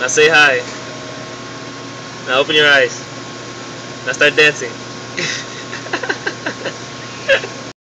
Now say hi. Now open your eyes. Now start dancing.